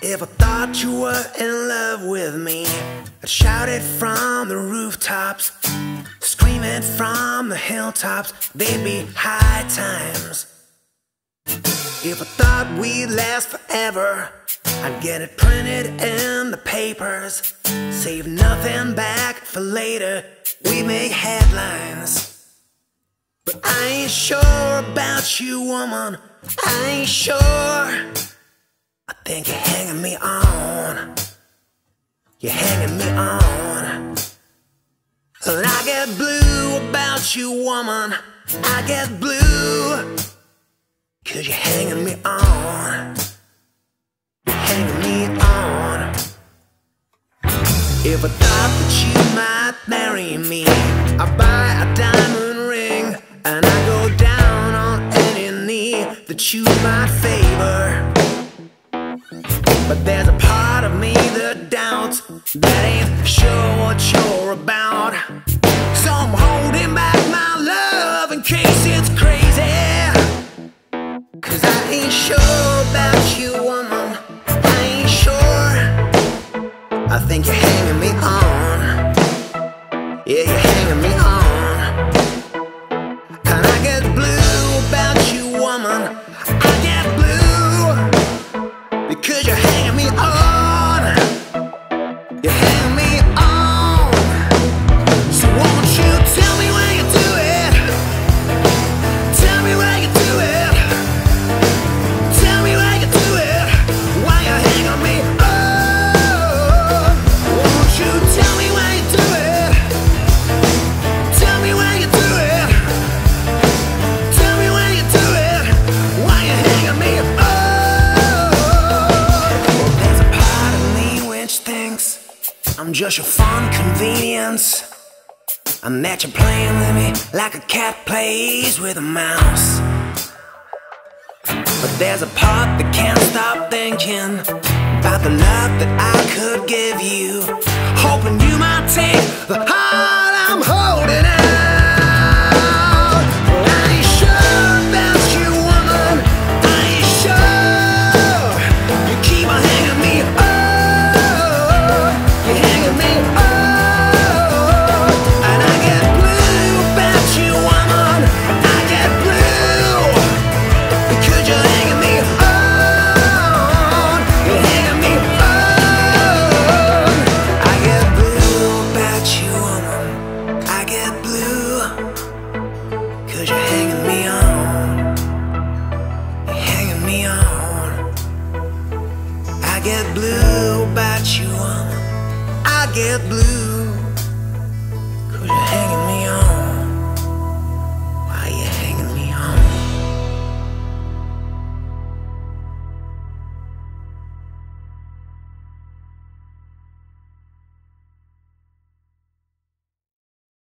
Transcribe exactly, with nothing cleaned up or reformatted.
If I thought you were in love with me, I'd shout it from the rooftops, scream it from the hilltops. They'd be high times. If I thought we'd last forever, I'd get it printed in the papers, save nothing back for later. We make headlines. But I ain't sure about you, woman. I ain't sure. I think you're hanging me on. You're hanging me on. And I get blue about you, woman. I get blue, 'cause you're hanging me on. You're hanging me on. If I thought that you might marry me, I'd buy a diamond ring, and I go down on any knee that you might favor. But there's a part of me that doubts, that ain't sure what you're about. So I'm holding back my love in case it's crazy, 'cause I ain't sure about you, woman. I ain't sure. I think you're hanging me on. Yeah, you're hanging me on. And I get blue about you, woman. I get blue, because you're hanging me on. You're hanging me on. So won't you tell me where you do it? Tell me where you do it. Tell me where you do it. Why you hanging me on? Won't you tell me where you do it? Tell me where you do it. Tell me where you do it. Why you hanging me on? I'm just your fun convenience, and that you're playing with me like a cat plays with a mouse. But there's a part that can't stop thinking about the love that I could give you, hoping you might take the heart I'm holding out. I ain't sure about you, woman. I ain't sure. You keep on hanging me up. I get blue about you, woman. I get blue.